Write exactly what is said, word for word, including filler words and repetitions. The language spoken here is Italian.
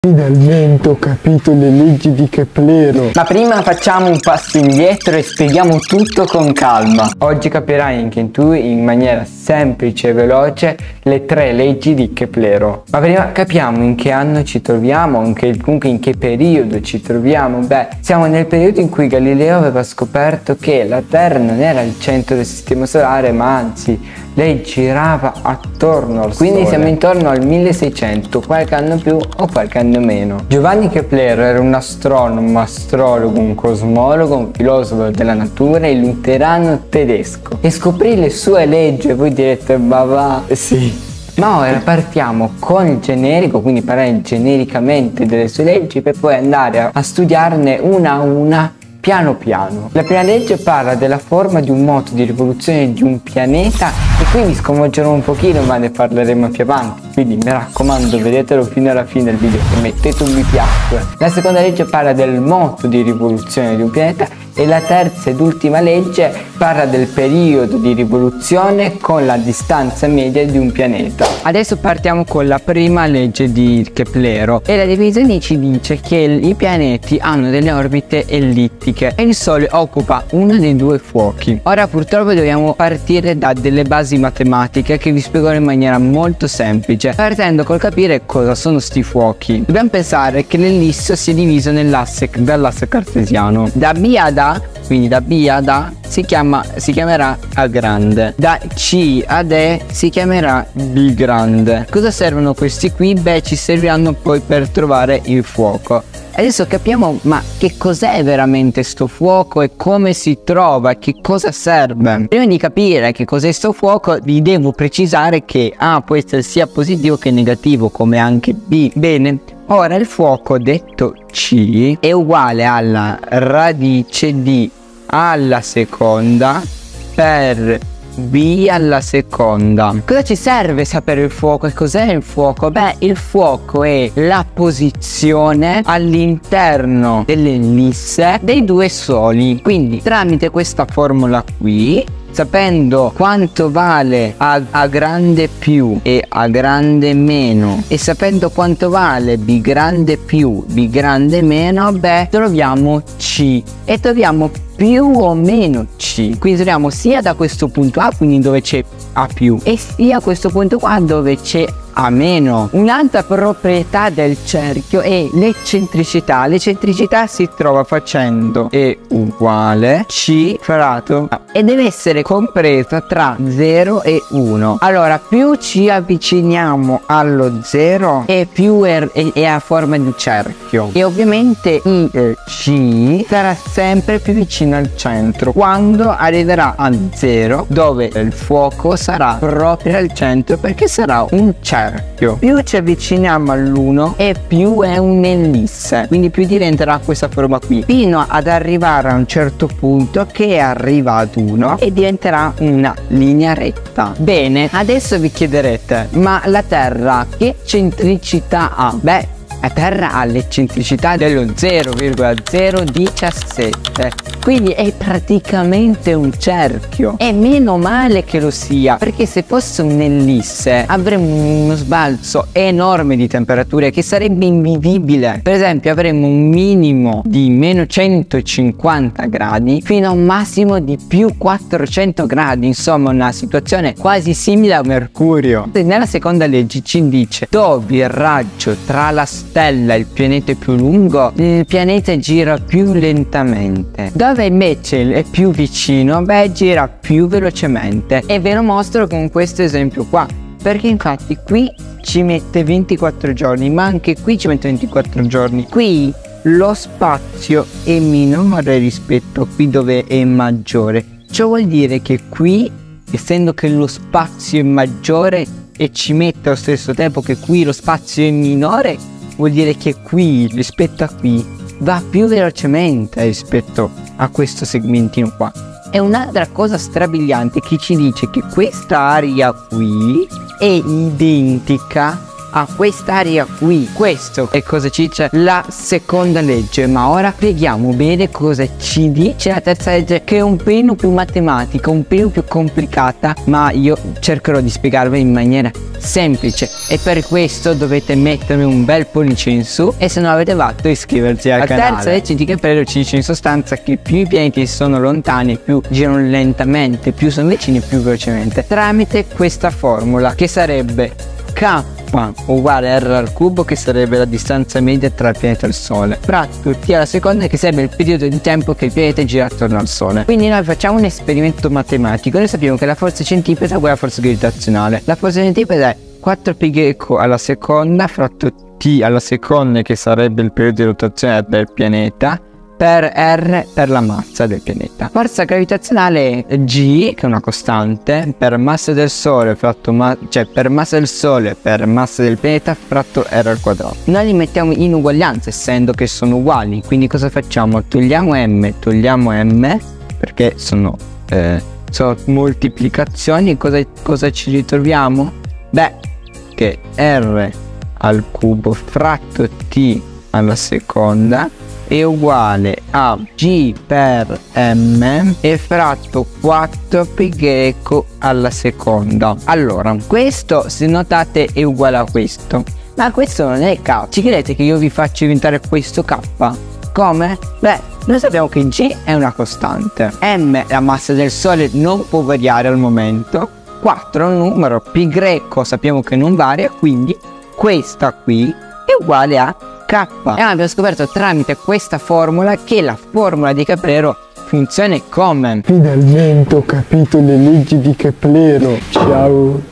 Finalmente ho capito le leggi di Keplero. Ma prima facciamo un passo indietro e spieghiamo tutto con calma. Oggi capirai anche tu in maniera semplice e veloce le tre leggi di Keplero. Ma prima capiamo in che anno ci troviamo, in che, comunque in che periodo ci troviamo. Beh, siamo nel periodo in cui Galileo aveva scoperto che la Terra non era il centro del sistema solare, ma anzi lei girava attorno al Sole. Quindi siamo intorno al milleseicento, qualche anno più o qualche anno meno. Giovanni Keplero era un astronomo, un astrologo, un cosmologo, un filosofo della natura e luterano tedesco, e scoprì le sue leggi. E voi direte, ma va, sì. Ma ora partiamo con il generico, quindi parlare genericamente delle sue leggi per poi andare a, a studiarne una a una piano piano. La prima legge parla della forma di un moto di rivoluzione di un pianeta, e qui vi sconvolgerò un pochino, ma ne parleremo più avanti, quindi mi raccomando vedetelo fino alla fine del video e mettete un mi piace. La seconda legge parla del moto di rivoluzione di un pianeta, e la terza ed ultima legge parla del periodo di rivoluzione con la distanza media di un pianeta. Adesso partiamo con la prima legge di Keplero, e la definizione ci dice che i pianeti hanno delle orbite ellittiche e il Sole occupa uno dei due fuochi. Ora purtroppo dobbiamo partire da delle basi matematiche che vi spiegherò in maniera molto semplice, partendo col capire cosa sono sti fuochi. Dobbiamo pensare che l'ellisse si è diviso nell'asse dall'asse cartesiano. Da B ad A, quindi da B ad A si chiama si chiamerà A grande, da C ad E si chiamerà B grande. Cosa servono questi qui? Beh, ci serviranno poi per trovare il fuoco. Adesso capiamo ma che cos'è veramente sto fuoco e come si trova, che cosa serve. Prima di capire che cos'è sto fuoco vi devo precisare che A può essere sia positivo che negativo, come anche B. Bene, ora il fuoco detto C è uguale alla radice di A alla seconda per B alla seconda. Cosa ci serve sapere il fuoco e cos'è il fuoco? Beh, il fuoco è la posizione all'interno dell'ellisse dei due soli. Quindi tramite questa formula qui, sapendo quanto vale A, A grande più e A grande meno, e sapendo quanto vale B grande più, B grande meno, beh, troviamo C e troviamo più o meno C. Quindi troviamo sia da questo punto A, quindi dove c'è A più, e sia a questo punto qua dove c'è A meno. Un'altra proprietà del cerchio è l'eccentricità. L'eccentricità si trova facendo E uguale C fratto A, e deve essere compresa tra zero e uno. Allora, più ci avviciniamo allo zero e più è, è, è a forma di cerchio, e ovviamente il eh, C sarà sempre più vicino al centro. Quando arriverà a zero, dove il fuoco sarà proprio al centro, perché sarà un cerchio. Più ci avviciniamo all'uno e più è un'ellisse, quindi più diventerà questa forma qui, fino ad arrivare a un certo punto che arriva ad uno e diventerà una linea retta. Bene, adesso vi chiederete, ma la Terra che centricità ha? Beh, la Terra ha l'eccentricità dello zero virgola zero diciassette, quindi è praticamente un cerchio, e meno male che lo sia, perché se fosse un'ellisse avremmo uno sbalzo enorme di temperature che sarebbe invivibile. Per esempio avremmo un minimo di meno centocinquanta gradi fino a un massimo di più quattrocento gradi, insomma una situazione quasi simile a Mercurio. Nella seconda legge ci dice: dove il raggio tra la stella e il pianeta più lungo, il pianeta gira più lentamente. Dove invece è più vicino, beh, gira più velocemente. E ve lo mostro con questo esempio qua, perché infatti qui ci mette ventiquattro giorni, ma anche qui ci mette ventiquattro giorni. Qui lo spazio è minore rispetto a qui dove è maggiore. Ciò vuol dire che qui, essendo che lo spazio è maggiore e ci mette allo stesso tempo che qui lo spazio è minore, vuol dire che qui rispetto a qui va più velocemente rispetto a questo segmentino qua. E un'altra cosa strabiliante che ci dice che questa area qui è identica a quest'area qui. Questo è cosa ci dice la seconda legge, ma ora spieghiamo bene cosa ci dice la terza legge, che è un pelino più matematica, un pelino più complicata, ma io cercherò di spiegarvi in maniera semplice e per questo dovete mettermi un bel pollice in su e se non l'avete fatto iscriversi al La canale. La terza terza legge di Keplero ci dice in sostanza che più i pianeti sono lontani, più girano lentamente, più sono vicini, più velocemente, tramite questa formula che sarebbe K uguale R al cubo, che sarebbe la distanza media tra il pianeta e il Sole, fratto T alla seconda, che sarebbe il periodo di tempo che il pianeta gira attorno al Sole. Quindi noi facciamo un esperimento matematico. Noi sappiamo che la forza centripeta è uguale alla forza gravitazionale. La forza centripeta è quattro pi greco alla seconda fratto T alla seconda, che sarebbe il periodo di rotazione del pianeta, per R per la massa del pianeta. Forza gravitazionale è G, che è una costante, per massa del Sole fratto ma cioè per massa del Sole per massa del pianeta fratto R al quadrato. Noi li mettiamo in uguaglianza essendo che sono uguali, quindi cosa facciamo? Togliamo M, togliamo M perché sono, eh, sono moltiplicazioni. Cosa, cosa ci ritroviamo? Beh, che R al cubo fratto T alla seconda è uguale a G per M e fratto quattro pi greco alla seconda. Allora, questo se notate è uguale a questo, ma questo non è K. Ci credete che io vi faccio diventare questo K? Come? Beh, noi sappiamo che G è una costante, M la massa del Sole non può variare al momento, quattro è un numero, pi greco sappiamo che non varia, quindi questa qui è uguale a K. E abbiamo scoperto tramite questa formula che la formula di Keplero funziona come. Finalmente ho capito le leggi di Keplero. Ciao.